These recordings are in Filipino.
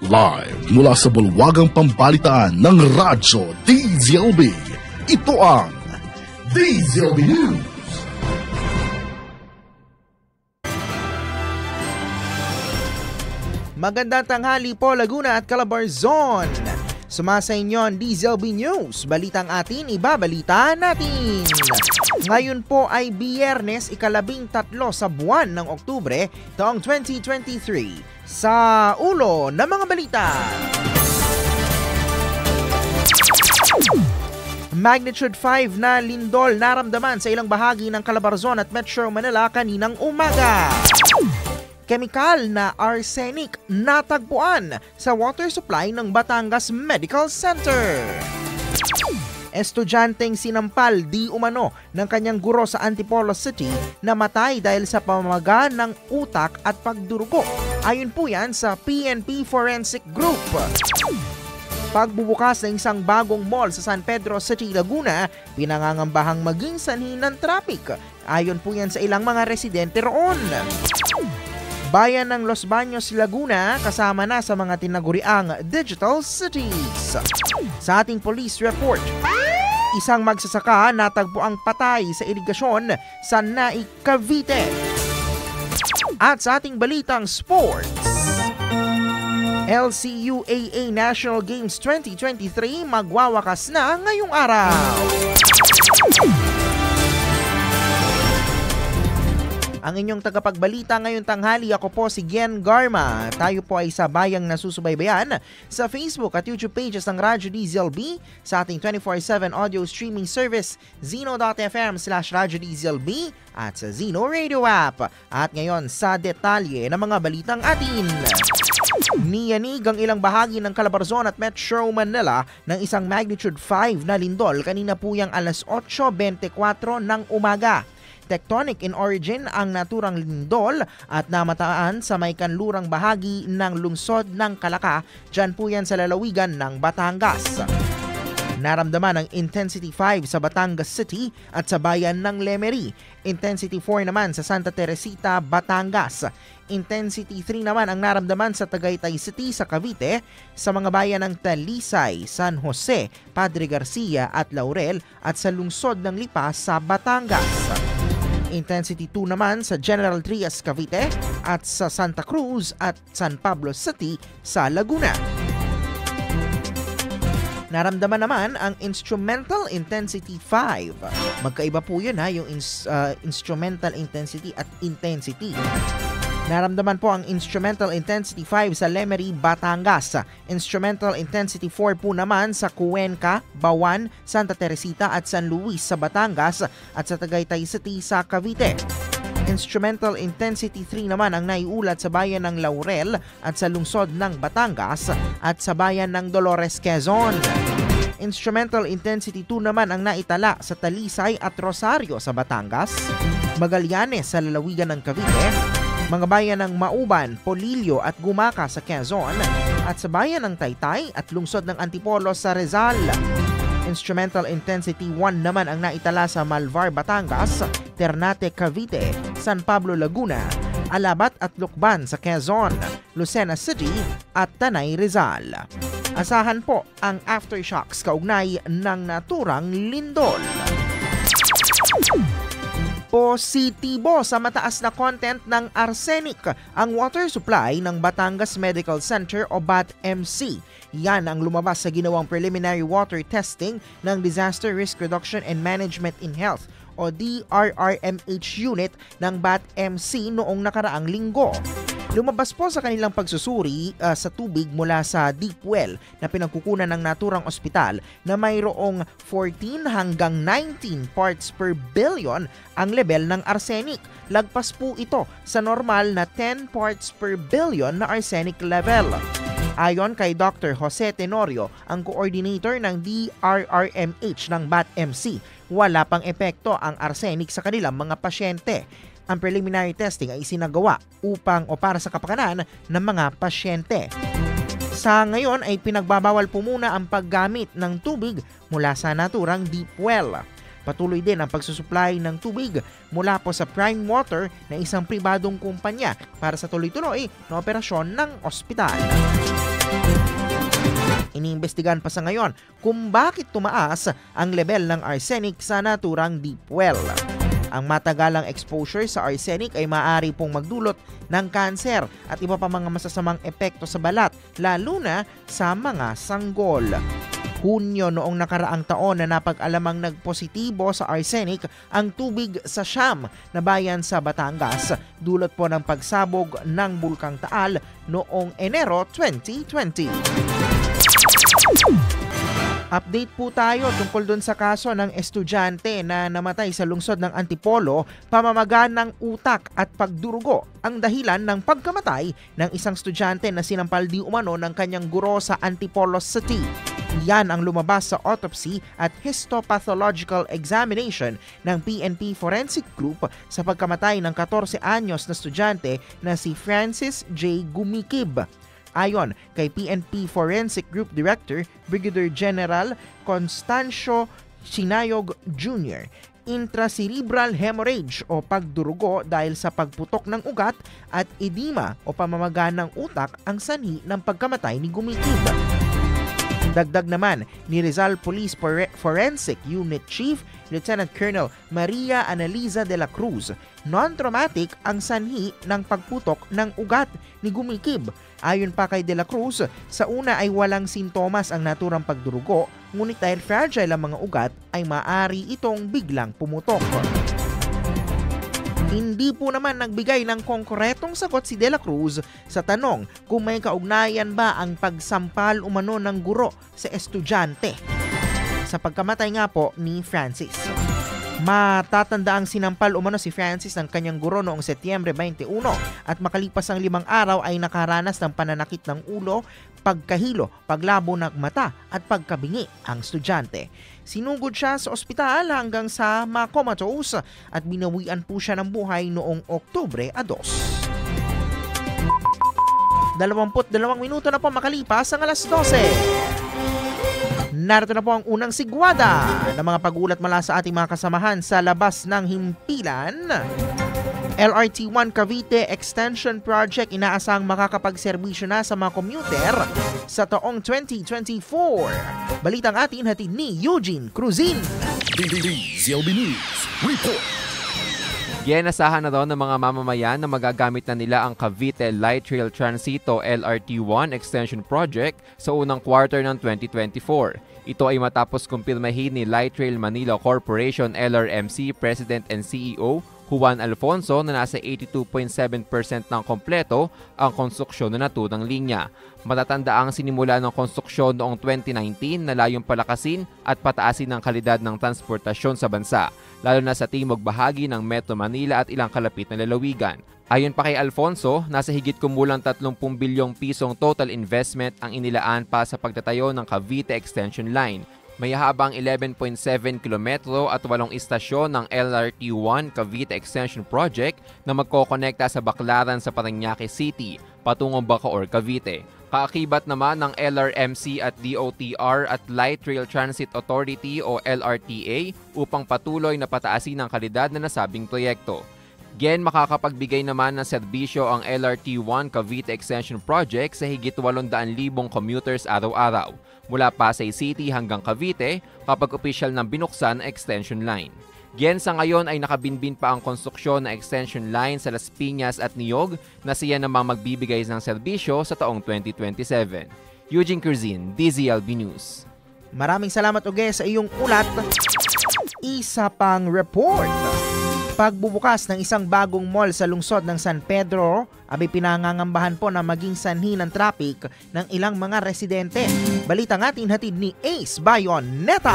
Live mula sa bulwagang pambalitaan ng Radyo DZLB. Ito ang DZLB News. Magandang tanghali po Laguna at Calabarzon. Sumasa inyo ang DZLB News. Balitang atin, ibabalita natin. Ngayon po ay Biyernes, ika-13 sa buwan ng Oktubre, taong 2023. Sa ulo ng mga balita. Magnitude 5 na lindol naramdaman sa ilang bahagi ng Calabarzon at Metro Manila kaninang umaga. Kemikal na arsenic natagpuan sa water supply ng Batangas Medical Center. Estudyanteng sinampal di umano ng kanyang guro sa Antipolo City na matay dahil sa pamamaga ng utak at pagdurugo. Ayon po yan sa PNP Forensic Group. Pagbubukas ng isang bagong mall sa San Pedro City, Laguna, pinangangambahang maging sanhi ng traffic. Ayon po yan sa ilang mga residente roon. Bayan ng Los Baños, Laguna, kasama na sa mga tinaguriang digital cities. Sa ating police report, isang magsasaka natagpo ang patay sa irigasyon sa Naik, Cavite. At sa ating balitang sports, LCUAA National Games 2023 magwawakas na ngayong araw. Ang inyong tagapagbalita ngayong tanghali, ako po si Gian Garma. Tayo po ay sa bayang nasusubaybayan sa Facebook at YouTube pages ng Radyo DZLB, sa ating 24/7 audio streaming service Zeno.fm/Radyo DZLB at sa Zeno Radio app. At ngayon sa detalye ng mga balitang atin. Niyanig ang ilang bahagi ng Calabarzon at Metro Manila ng isang magnitude 5 na lindol kanina po yang alas 8:24 ng umaga. Tectonic in origin ang naturang lindol at namataan sa may kanlurang bahagi ng lungsod ng Calaca, dyan po yan sa lalawigan ng Batangas. Naramdaman ang Intensity 5 sa Batangas City at sa bayan ng Lemery. Intensity 4 naman sa Santa Teresita, Batangas. Intensity 3 naman ang naramdaman sa Tagaytay City sa Cavite, sa mga bayan ng Talisay, San Jose, Padre Garcia at Laurel at sa lungsod ng Lipa sa Batangas. Intensity 2 naman sa General Trias, Cavite at sa Santa Cruz at San Pablo City sa Laguna. Naramdaman naman ang Instrumental Intensity 5. Magkaiba po yun yung Instrumental Intensity at Intensity. Naramdaman po ang Instrumental Intensity 5 sa Lemery, Batangas. Instrumental Intensity 4 po naman sa Cuenca, Bawan, Santa Teresita at San Luis sa Batangas at sa Tagaytay City sa Cavite. Instrumental Intensity 3 naman ang naiulat sa bayan ng Laurel at sa lungsod ng Batangas at sa bayan ng Dolores, Quezon. Instrumental Intensity 2 naman ang naitala sa Talisay at Rosario sa Batangas, Magallanes sa lalawigan ng Cavite, mga bayan ng Mauban, Polillo at Gumaca sa Quezon at sa bayan ng Taytay at lungsod ng Antipolo sa Rizal. Instrumental Intensity 1 naman ang naitala sa Malvar, Batangas, Ternate, Cavite, San Pablo, Laguna, Alabat at Lucban sa Quezon, Lucena City at Tanay, Rizal. Asahan po ang aftershocks kaugnay ng naturang lindol. Positibo sa mataas na content ng arsenic ang water supply ng Batangas Medical Center o BATMC. Yan ang lumabas sa ginawang preliminary water testing ng Disaster Risk Reduction and Management in Health o DRRMH unit ng BATMC noong nakaraang linggo. Lumabas po sa kanilang pagsusuri sa tubig mula sa deep well na pinagkukunan ng naturang ospital na mayroong 14 hanggang 19 parts per billion ang level ng arsenic. Lagpas po ito sa normal na 10 parts per billion na arsenic level. Ayon kay Dr. Jose Tenorio, ang coordinator ng DRRMH ng BATMC, wala pang epekto ang arsenic sa kanilang mga pasyente. Ang preliminary testing ay isinagawa upang o para sa kapakanan ng mga pasyente. Sa ngayon ay pinagbabawal po muna ang paggamit ng tubig mula sa naturang deep well. Patuloy din ang pagsusupply ng tubig mula po sa Prime Water na isang pribadong kumpanya para sa tuloy-tuloy na operasyon ng ospital. Iniimbestigahan pa sa ngayon kung bakit tumaas ang level ng arsenic sa naturang deep well. Ang matagalang exposure sa arsenic ay maaari pong magdulot ng kanser at iba pa mga masasamang epekto sa balat, lalo na sa mga sanggol. Hunyo noong nakaraang taon na napag-alamang nagpositibo sa arsenic ang tubig sa Siam na bayan sa Batangas, dulot po ng pagsabog ng Bulkang Taal noong Enero 2020. Update po tayo tungkol dun sa kaso ng estudyante na namatay sa lungsod ng Antipolo, pamamaga ng utak at pagdurugo ang dahilan ng pagkamatay ng isang estudyante na sinampal di umano ng kanyang guro sa Antipolo City. Yan ang lumabas sa autopsy at histopathological examination ng PNP Forensic Group sa pagkamatay ng 14 anyos na estudyante na si Francis J. Gumikib. Ayon kay PNP Forensic Group Director Brigadier General Constancio Sinayog Jr., intracerebral hemorrhage o pagdurugo dahil sa pagputok ng ugat at edema o pamamaga ng utak ang sanhi ng pagkamatay ni Gumikib. Dagdag naman ni Rizal Police Forensic Unit Chief Lieutenant Colonel Maria Analiza de la Cruz, non-traumatic ang sanhi ng pagputok ng ugat ni Gumikib. Ayon pa kay de la Cruz, sa una ay walang sintomas ang naturang pagdurugo, ngunit dahil fragile ang mga ugat ay maaari itong biglang pumutok. Hindi po naman nagbigay ng konkretong sagot si De La Cruz sa tanong kung may kaugnayan ba ang pagsampal umano ng guro sa estudyante sa pagkamatay nga po ni Francis. Matatandaang sinampal umano si Francis ng kanyang guro noong Setyembre 21 at makalipas ang 5 araw ay nakaranas ng pananakit ng ulo, pagkahilo, paglabo ng mata at pagkabingi ang estudyante. Sinugod siya sa ospital hanggang sa makomatose at binawian po siya ng buhay noong Oktubre 2. 22 minuto na po makalipas ang alas 12. Narito na po ang unang sigwada ng mga pagulat mula sa ating mga kasamahan sa labas ng himpilan. LRT1 Cavite Extension Project inaasang makakapagserbisyo na sa mga commuter sa taong 2024. Balitang atin hatid ni Eugene Cruzin. DZLB News Report. Inasahan na daw ng mga mamamayan na magagamit na nila ang Cavite Light Rail Transito LRT1 Extension Project sa unang quarter ng 2024. Ito ay matapos kumpirmahin ni Light Rail Manila Corporation LRMC President and CEO Juan Alfonso na nasa 82.7% ng kompleto ang konstruksyon na naturang linya. Matatandaang sinimula ng konstruksyon noong 2019 na layong palakasin at pataasin ang kalidad ng transportasyon sa bansa, lalo na sa timog bahagi ng Metro Manila at ilang kalapit na lalawigan. Ayon pa kay Alfonso, nasa higit kumulang 30 bilyong pisong total investment ang inilaan pa sa pagtatayo ng Cavite Extension Line. May habang 11.7 kilometro at 8 istasyon ng LRT1 Cavite Extension Project na magkokonekta sa Baclaran sa Parañaque City, patungong Bacoor, Cavite. Kaakibat naman ng LRMC at DOTR at Light Rail Transit Authority o LRTA upang patuloy na pataasin ang kalidad na nasabing proyekto. Makakapagbigay naman ng serbisyo ang LRT1 Cavite Extension Project sa higit 800,000 commuters araw-araw, mula Pasay City hanggang Cavite kapag opisyal ng binuksan ang extension line. Sa ngayon ay nakabinbin pa ang konstruksyon ng extension line sa Las Piñas at Niog na siya namang magbibigay ng serbisyo sa taong 2027. Eugene Curzin, DZLB News. Maraming salamat Uge sa iyong ulat. Isa pang report. Pagbubukas ng isang bagong mall sa lungsod ng San Pedro, abay pinangangambahan po na maging sanhi ng traffic ng ilang mga residente. Balita natin hatid ni Ace Bayoneta.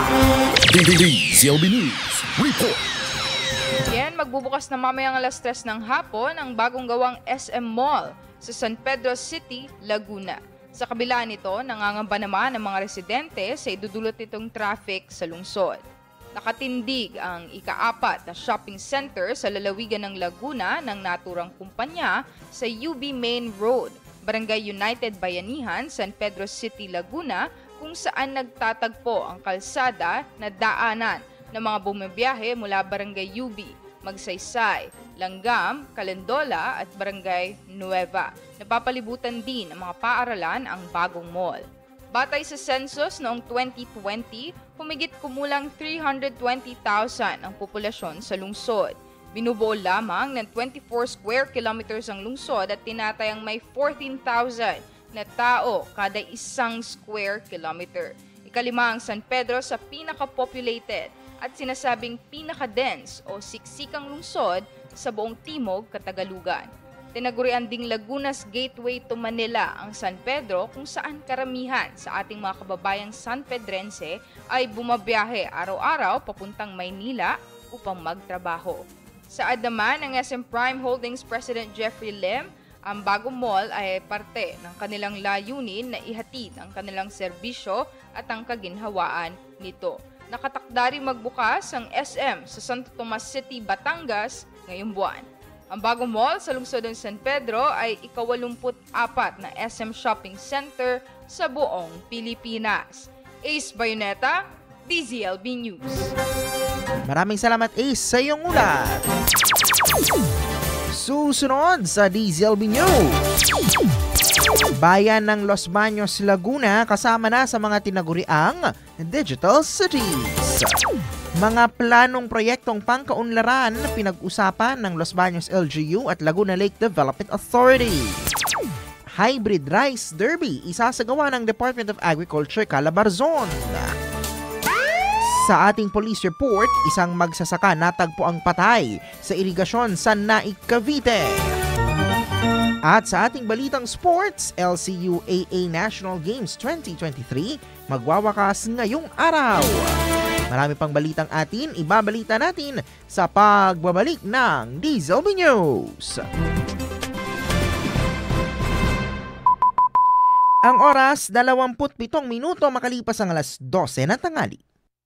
DZLB News Report. Magbubukas na mamayang alas 3 ng hapon ang bagong gawang SM Mall sa San Pedro City, Laguna. Sa kabila nito, nangangamba naman ang mga residente sa idudulot nitong traffic sa lungsod. Nakatindig ang ika-4 na shopping center sa lalawigan ng Laguna ng naturang kumpanya sa UB Main Road, Barangay United Bayanihan, San Pedro City, Laguna, kung saan nagtatagpo ang kalsada na daanan ng mga bumibiyahe mula Barangay UB, Magsaysay, Langgam, Calendola at Barangay Nueva. Napapalibutan din ng mga paaralan ang bagong mall. Batay sa census noong 2020, humigit kumulang 320,000 ang populasyon sa lungsod. Binubuo lamang ng 24 square kilometers ang lungsod at tinatayang may 14,000 na tao kada isang square kilometer. Ikalima ang San Pedro sa pinaka-populated at sinasabing pinaka-dense o siksikang lungsod sa buong Timog Katagalugan. Tinagurian ding Laguna's Gateway to Manila ang San Pedro kung saan karamihan sa ating mga kababayang San Pedrense ay bumabiyahe araw-araw papuntang Maynila upang magtrabaho. Saad naman ng SM Prime Holdings President Jeffrey Lim, ang bagong mall ay parte ng kanilang layunin na ihatid ang kanilang serbisyo at ang kaginhawaan nito. Nakatakda rin magbukas ang SM sa Santo Tomas City, Batangas ngayong buwan. Ang bagong mall sa lungsod ng San Pedro ay ika-84 na SM Shopping Center sa buong Pilipinas. Ace Bayoneta, DZLB News. Maraming salamat, Ace, sa iyong ulat. Susunod sa DZLB News. Bayan ng Los Baños, Laguna kasama na sa mga tinaguriang Digital Cities. Mga planong proyektong pangkaunlaran na pinag-usapan ng Los Baños LGU at Laguna Lake Development Authority. Hybrid Rice Derby isasagawa ng Department of Agriculture Calabarzon. Sa ating police report, isang magsasaka natagpo ang patay sa irigasyon sa Naik, Cavite. At sa ating balitang sports, LCU AA National Games 2023 magwawakas ngayong araw. Marami pang balitang atin, ibabalita natin sa pagbabalik ng DZLB News. Ang oras, 27 minuto makalipas ang alas 12 na tanghali.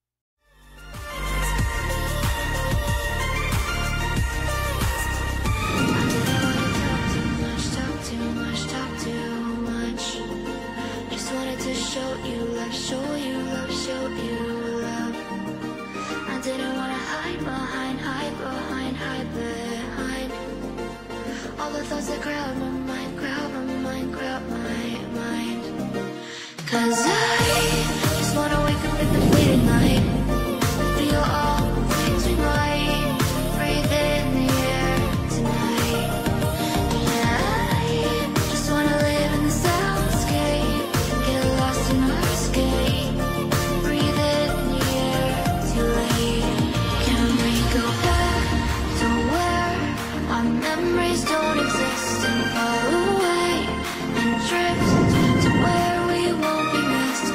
All the thoughts that crowd my mind, crowd my mind, crowd my mind. 'Cause I just wanna wake up in the bleeding light, feel all the things we might, breathe in the air tonight. Yeah, I just wanna live in the soundscape, get lost in our escape, breathe in the air too late. Can we go back to where our memories don't exist and fall away and drift to where we won't be missed?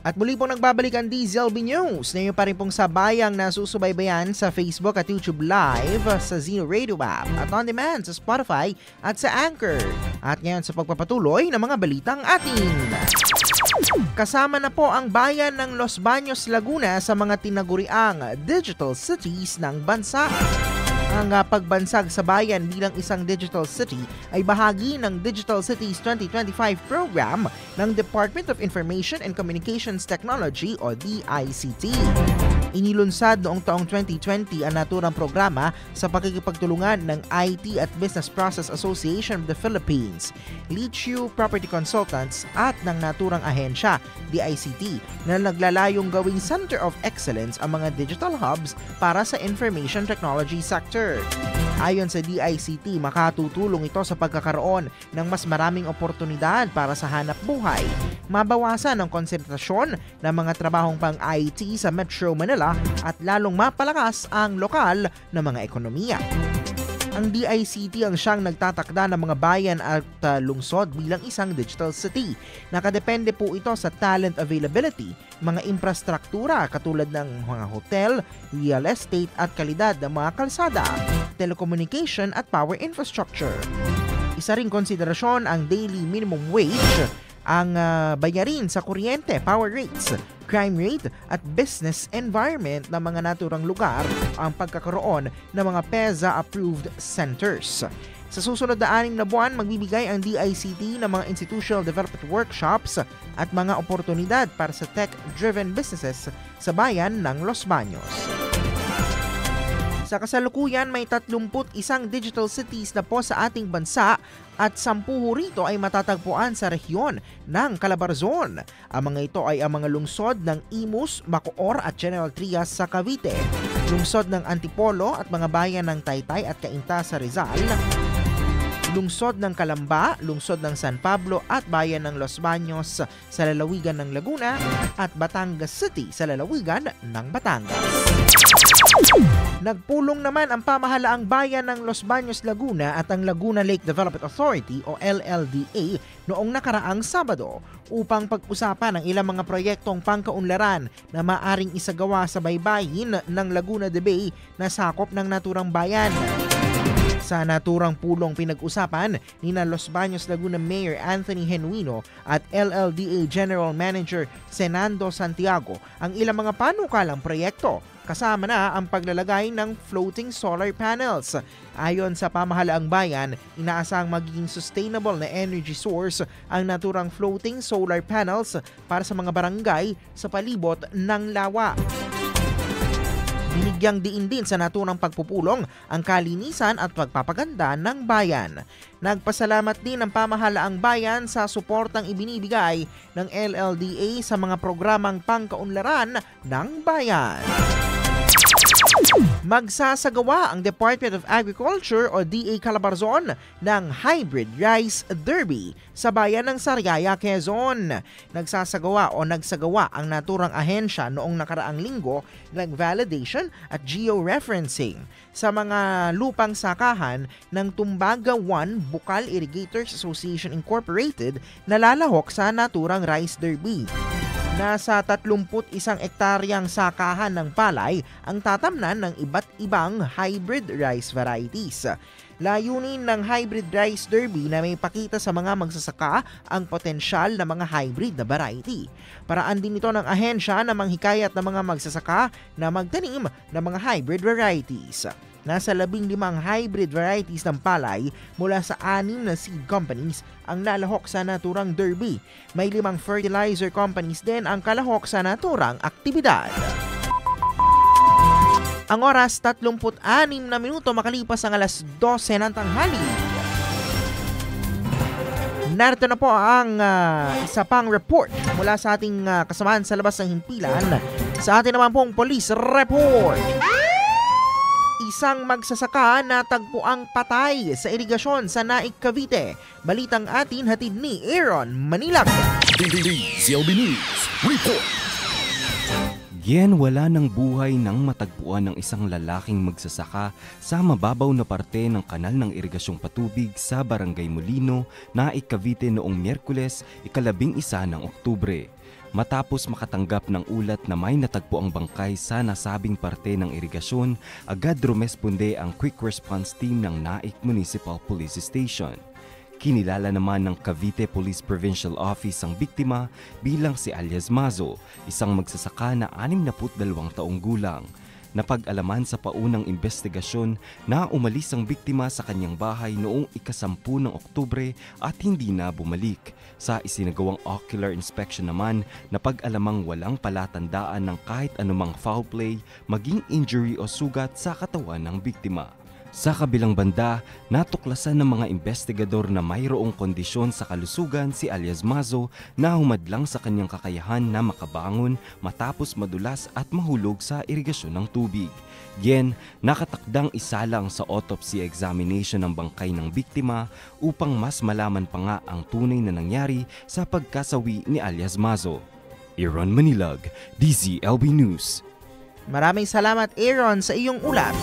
At muli pong nagbabalik ang DZLB News na yun pa rin pong sabayang nasusubaybayan sa Facebook at YouTube Live, sa Zeno Radio app at on demand sa Spotify at sa Anchor. At ngayon sa pagpapatuloy ng mga balitang atin. Kasama na po ang bayan ng Los Baños, Laguna sa mga tinaguriang digital cities ng bansa. Ang pagbansag sa bayan bilang isang digital city ay bahagi ng Digital Cities 2025 program ng Department of Information and Communications Technology o DICT. Inilunsad noong taong 2020 ang naturang programa sa pakikipagtulungan ng IT at Business Process Association of the Philippines, Lichu Property Consultants at ng naturang ahensya, DICT, na naglalayong gawing Center of Excellence ang mga digital hubs para sa information technology sector. Ayon sa DICT, makatutulong ito sa pagkakaroon ng mas maraming oportunidad para sa hanap buhay, mabawasan ang konsentrasyon ng mga trabahong pang-IT sa Metro Manila at lalong mapalakas ang lokal na mga ekonomiya. Ang DICT ang siyang nagtatakda ng mga bayan at lungsod bilang isang digital city. Nakadepende po ito sa talent availability, mga infrastruktura katulad ng mga hotel, real estate at kalidad ng mga kalsada, telecommunication at power infrastructure. Isa ring konsiderasyon ang daily minimum wage, ang bayarin sa kuryente, power rates, crime rate at business environment ng mga naturang lugar, ang pagkakaroon ng mga PEZA-approved centers. Sa susunod na 6 na buwan, magbibigay ang DICT ng mga institutional development workshops at mga oportunidad para sa tech-driven businesses sa bayan ng Los Baños. Sa kasalukuyan, may 31 digital cities na po sa ating bansa at 10 rito ay matatagpuan sa rehiyon ng Calabarzon. Ang mga ito ay ang mga lungsod ng Imus, Bacoor at General Trias sa Cavite, lungsod ng Antipolo at mga bayan ng Taytay at Cainta sa Rizal, lungsod ng Calamba, lungsod ng San Pablo at bayan ng Los Baños sa lalawigan ng Laguna at Batangas City sa lalawigan ng Batangas. Nagpulong naman ang pamahalaang bayan ng Los Baños, Laguna at ang Laguna Lake Development Authority o LLDA noong nakaraang Sabado upang pag-usapan ang ilang mga proyektong pangkaunlaran na maaring isagawa sa baybayin ng Laguna de Bay na sakop ng naturang bayan. Sa naturang pulong pinag-usapan ni Los Baños Laguna Mayor Anthony Genuino at LLDA General Manager Senando Santiago ang ilang mga panukalang proyekto. Kasama na ang paglalagay ng floating solar panels. Ayon sa pamahalaang bayan, inaasahang magiging sustainable na energy source ang naturang floating solar panels para sa mga barangay sa palibot ng lawa. Binigyang diin din sa naturang pagpupulong ang kalinisan at pagpapaganda ng bayan. Nagpasalamat din ang pamahalaang bayan sa suportang ibinibigay ng LLDA sa mga programang pangkaunlaran ng bayan. Magsasagawa ang Department of Agriculture o DA Calabarzon ng Hybrid Rice Derby sa bayan ng Sariaya, Quezon. Nagsagawa ang naturang ahensya noong nakaraang linggo ng validation at georeferencing sa mga lupang sakahan ng Tumbaga 1 Bukal Irrigators Association Incorporated na lalahok sa naturang Rice Derby. Nasa 31 ektaryang sakahan ng palay ang tatamnan ng iba't ibang hybrid rice varieties. Layunin ng Hybrid Rice Derby na may pakita sa mga magsasaka ang potensyal ng mga hybrid na variety. Paraan din ito ng ahensya na manghikayat ng mga magsasaka na magtanim ng mga hybrid varieties. Nasa 15 hybrid varieties ng palay mula sa 6 na seed companies ang nalahok sa naturang derby. May 5 fertilizer companies din ang kalahok sa naturang aktibidad. Ang oras 36 na minuto makalipas ang alas 12 ng tanghali. Narito na po ang isa pang report mula sa ating kasamahan sa labas ng himpilan. Sa atin naman pong police report. Isang magsasaka na tagpuang patay sa irigasyon sa Naik, Cavite. Balitang atin hatid ni Aaron Manilag. DZLB News Report. Wala ng buhay nang matagpuan ng isang lalaking magsasaka sa mababaw na parte ng kanal ng irigasyong patubig sa Barangay Molino, Naik, Cavite noong Miyerkules, 11 ng Oktubre. Matapos makatanggap ng ulat na may natagpo ang bangkay sa nasabing parte ng irigasyon, agad rumesponde ang Quick Response Team ng Naik Municipal Police Station. Kinilala naman ng Cavite Police Provincial Office ang biktima bilang si Alias Mazo, isang magsasaka na 62 taong gulang. Napag-alaman sa paunang investigasyon na umalis ang biktima sa kanyang bahay noong ika-10 ng Oktubre at hindi na bumalik. Sa isinagawang ocular inspection naman, napag-alamang walang palatandaan ng kahit anumang foul play, maging injury o sugat sa katawan ng biktima. Sa kabilang banda, natuklasan ng mga investigador na mayroong kondisyon sa kalusugan si Alias Mazo na humadlang sa kanyang kakayahan na makabangon matapos madulas at mahulog sa irigasyon ng tubig. Gen, nakatakdang isalang sa autopsy examination ng bangkay ng biktima upang mas malaman pa nga ang tunay na nangyari sa pagkasawi ni Alias Mazo. Aaron Manilag, DZLB News. Maraming salamat Aaron sa iyong ulat.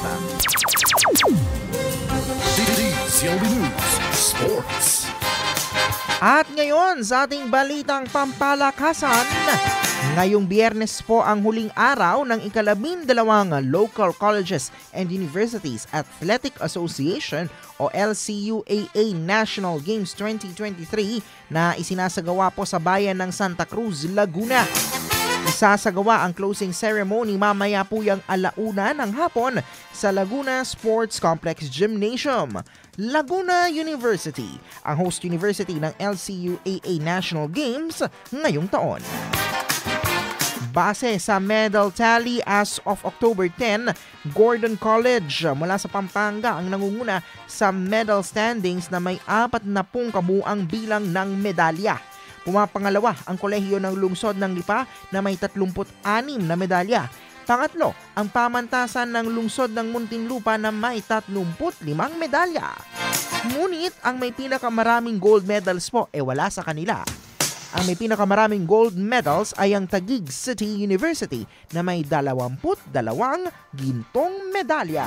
DZLB News Sports. At ngayon sa ating balitang pampalakasan, ngayong Biyernes po ang huling araw ng ika-12 Local Colleges and Universities Athletic Association o LCUAA National Games 2023 na isinasagawa po sa bayan ng Santa Cruz, Laguna. Isasagawa ang closing ceremony mamaya po yung 1:00 ng hapon sa Laguna Sports Complex Gymnasium. Laguna University, ang host university ng LCUAA National Games ngayong taon. Base sa medal tally as of October 10, Gordon College mula sa Pampanga ang nangunguna sa medal standings na may 40 kabuuang bilang ng medalya. Pumapangalawa ang kolehiyo ng lungsod ng Lipa na may 36 na medalya. Pangatlo, ang pamantasan ng lungsod ng Muntinlupa na may 35 medalya. Ngunit ang may pinakamaraming gold medals po wala sa kanila. Ang may pinakamaraming gold medals ay ang Taguig City University na may 22 gintong medalya.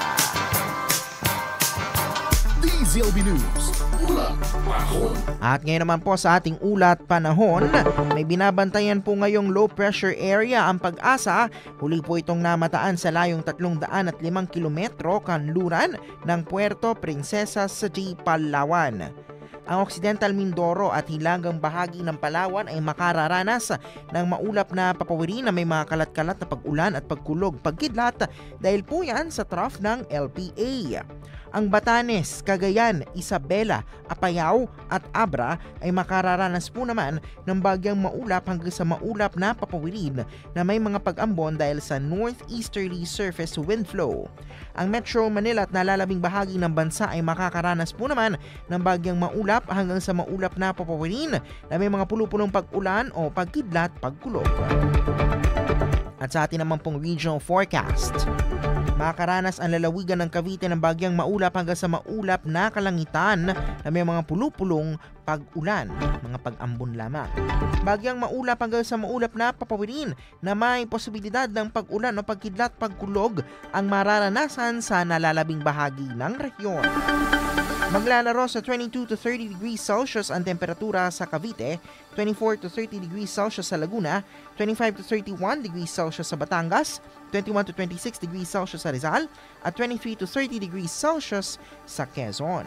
DZLB News, ulat panahon. At ngayon naman po sa ating ulat panahon, may binabantayan po ngayong low pressure area ang Pag-asa. Huli po itong namataan sa layong 305 kilometro kanluran ng Puerto Princesa City, Palawan. Ang Occidental Mindoro at hilagang bahagi ng Palawan ay makararanas ng maulap na papawirin na may mga kalat-kalat na pag-ulan at pagkulog, pagkidlat dahil po yan sa trough ng LPA. Ang Batanes, Cagayan, Isabela, Apayao at Abra ay makararanas po naman ng bagyang maulap hanggang sa maulap na papawirin na may mga pag-ambon dahil sa northeasterly surface wind flow. Ang Metro Manila at nalalabing bahagi ng bansa ay makakaranas po naman ng bagyang maulap hanggang sa maulap na papawirin na may mga pulupulong pag-ulan o pagkidlat, pagkulog. At sa atin naman pong regional forecast, makakaranas ang lalawigan ng Cavite ng bagyang maulap hanggang sa maulap na kalangitan na may mga pulupulong pag-ulan, mga pag-ambon lamang. Bagyang maulap hanggang sa maulap na papawirin na may posibilidad ng pag-ulan o pagkidlat, pagkulog ang mararanasan sa nalalabing bahagi ng rehiyon. Maglalaro sa 22 to 30 degrees Celsius ang temperatura sa Cavite, 24 to 30 degrees Celsius sa Laguna, 25 to 31 degrees Celsius sa Batangas, 21 to 26 degrees Celsius sa Rizal, at 23 to 30 degrees Celsius sa Quezon.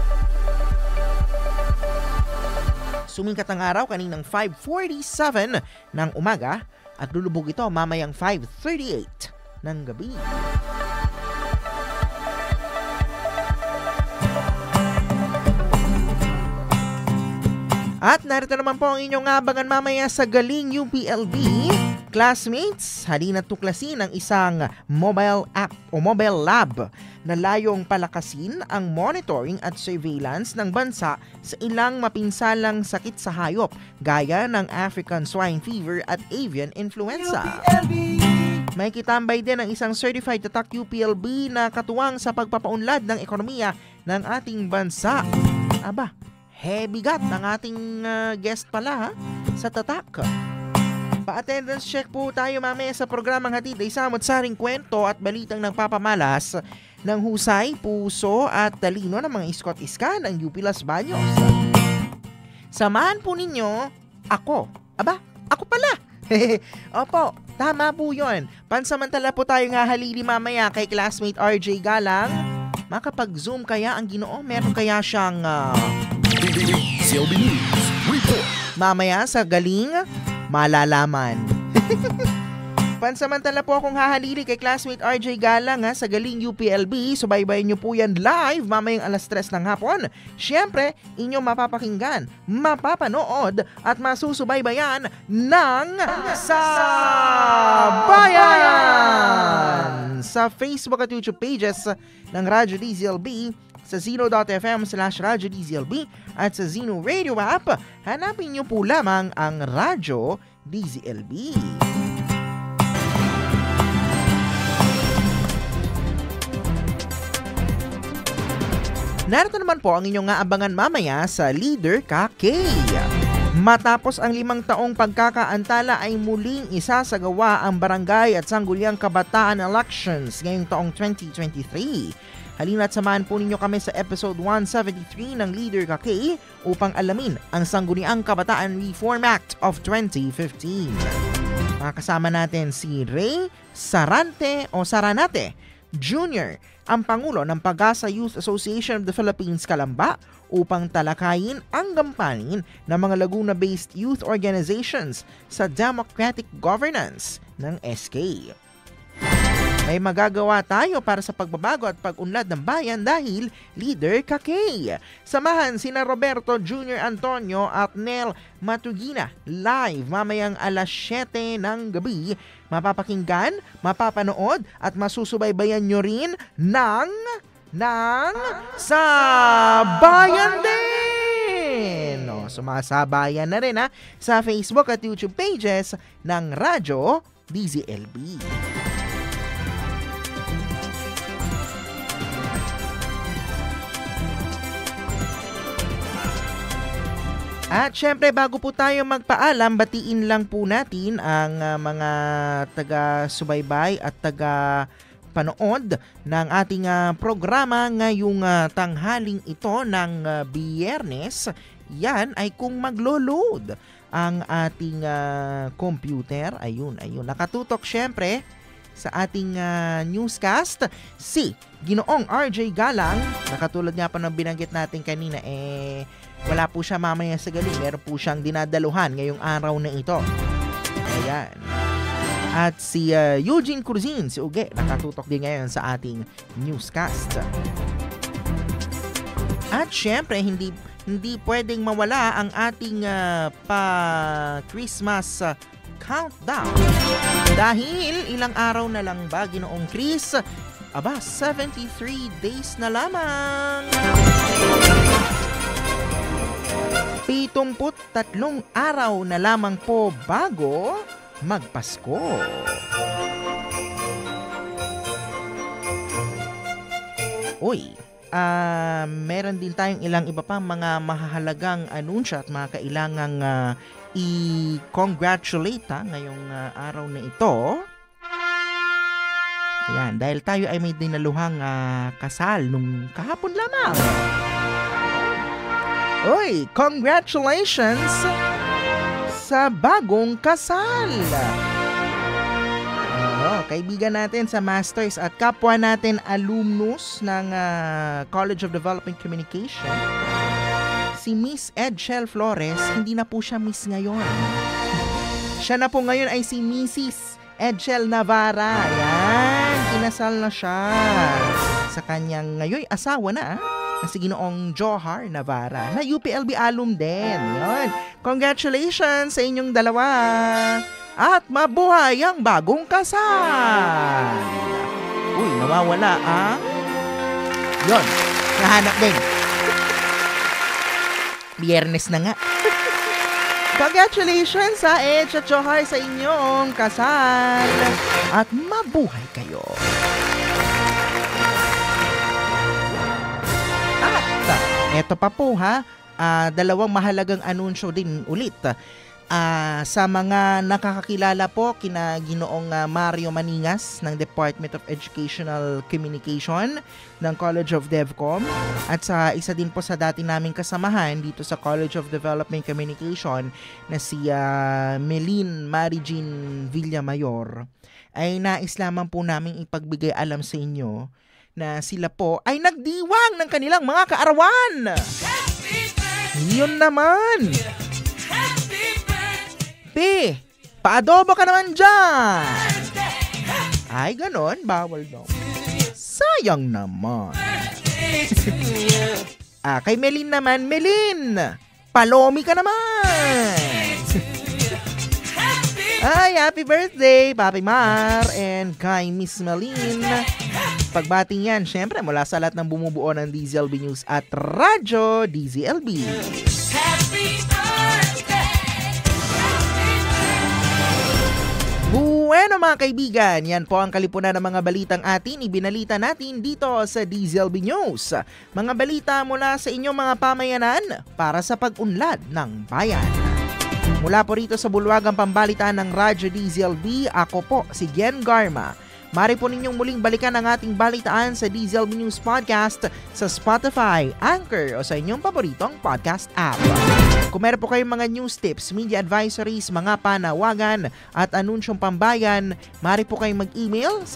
Sumikat ang araw kaninang 5:47 ng umaga at lulubog ito mamayang 5:38 ng gabi. At narito naman po ang inyong abangan mamaya sa Galing UPLB. Classmates, halina't tuklasin ang isang mobile app o mobile lab na layong palakasin ang monitoring at surveillance ng bansa sa ilang mapinsalang sakit sa hayop gaya ng African swine fever at avian influenza. May kitambay din ang isang certified tatak UPLB na katuwang sa pagpapaunlad ng ekonomiya ng ating bansa. Aba, bigat ng ating guest pala sa tatak. Pa-attendance check po tayo mamaya sa programang hatid ay samot-saring kwento at balitang nagpapamalas ng husay, puso at talino ng mga iskot-iska ng UP Las Baños. Samahan po ninyo ako. Aba, ako pala Opo, tama po yun. Pansamantala po tayo nga halili mamaya kay classmate RJ Galang. Makapag-zoom kaya ang Ginoo? Meron kaya siyang DZLB News Report. mamaya sa galing malalaman. Pansamantala po akong hahalili kay classmate RJ Galang sa galing UPLB. Subaybayan niyo po yan live mamayang 3:00 ng hapon. Siyempre, inyong mapapakinggan, mapapanood at masusubaybayan ng Sabayan! Sa Facebook at YouTube pages ng Radyo DZLB, sa Zeno.fm/Radyo DZLB at sa Zeno Radio app, hanapin niyo po lamang ang Radyo DZLB. Narito naman po ang inyong aabangan mamaya sa Leader Ka-K. Matapos ang 5 taong pagkakaantala ay muling isasagawa ang barangay at sangguniang kabataan elections ngayong taong 2023. Halina't samahan po ninyo kami sa episode 173 ng Leader Ka-K upang alamin ang Sangguniang Kabataan Reform Act of 2015. Makakasama natin si Ray Saranate Jr., ang Pangulo ng Pag-asa Youth Association of the Philippines Calamba upang talakayin ang gampanin ng mga Laguna-based youth organizations sa democratic governance ng SK. May magagawa tayo para sa pagbabago at pag-unlad ng bayan dahil Leader Ka-K. Samahan sina Roberto Jr. Antonio at Nel Matugina live mamayang 7:00 ng gabi. Mapapakinggan, mapapanood at masusubaybayan nyo rin ng Sabayan din! No, sumasabayan na rin sa Facebook at YouTube pages ng Radyo DZLB. At syempre bago po tayo magpaalam, batiin lang po natin ang mga taga-subaybay at taga-panood ng ating programa ngayong tanghaling ito ng Biyernes. Yan ay kung maglo-load ang ating computer. Ayun. Nakatutok syempre sa ating newscast si Ginoong RJ Galang. Nakatulad nga pa ng binanggit natin kanina, wala po siya mamaya sa galing. Meron po siyang dinadaluhan ngayong araw na ito. Ayan. At si Eugene Cruzin, si Uge, nakatutok din ngayon sa ating newscast. At syempre, hindi pwedeng mawala ang ating pa-Christmas countdown. Dahil ilang araw na lang ba, Ginoong Chris? 73 days na lamang. 73 araw na lamang po bago magpasko. Uy, meron din tayong ilang iba pang mga mahahalagang anunsyo at mga kailangang i-congratulate ngayong araw na ito. Ayan, dahil tayo ay may dinaluhang kasal nung kahapon lamang. Uy, congratulations sa bagong kasal! Kaibigan natin sa Masters at kapwa natin alumnus ng College of Development Communication, si Miss Edchel Flores, hindi na po siya Miss ngayon. Siya na po ngayon ay si Mrs. Edchel Navarra. Ayan, kinasal na siya sa kanyang ngayon asawa na si Ginoong Johar Navarra na UPLB alum din. Yun. Congratulations sa inyong dalawa at mabuhay ang bagong kasal. Uy, nawawala ang yun, nahanap din. Biyernes na nga. Congratulations sa Edge at Johar sa inyong kasal at mabuhay kayo. Eto pa po dalawang mahalagang anunsyo din ulit. Sa mga nakakakilala po, kina Ginoong Mario Maningas ng Department of Educational Communication ng College of DevCom at sa isa din po sa dati naming kasamahan dito sa College of Development Communication na si Melin Marijin Villamayor, ay nais lamang po namin ipagbigay alam sa inyo na sila po ay nagdiwang ng kanilang mga kaarawan. Yun naman. Paadobo ka naman dyan. Ay, ganon. Bawal daw. Sayang naman. Kay Melin naman, Melin, palomi ka naman. Ay, happy birthday, Papi Mar. And kay Miss Melin, pagbating yan, syempre, mula sa lahat ng bumubuo ng DZLB News at Radyo DZLB. Bueno mga kaibigan, yan po ang kalipunan ng mga balitang atin ibinalita natin dito sa DZLB News. Mga balita mula sa inyong mga pamayanan para sa pag-unlad ng bayan. Mula po rito sa bulwagang pambalitaan ng Radyo DZLB, ako po si Gen Garma. Mari po ninyong muling balikan ang ating balitaan sa DZLB News Podcast sa Spotify, Anchor o sa inyong paboritong podcast app. Kung meron po kayong mga news tips, media advisories, mga panawagan at anunsyong pambayan, mari po kayong mag-email sa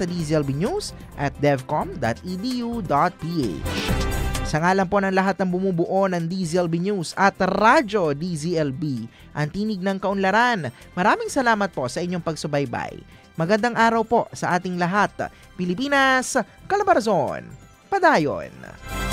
dzlbnews@devcom.edu.ph. Sa ngalan po ng lahat ng bumubuo ng DZLB News at Radyo DZLB, ang tinig ng kaunlaran, maraming salamat po sa inyong pagsubaybay. Magandang araw po sa ating lahat. Pilipinas, Calabarzon, Padayon.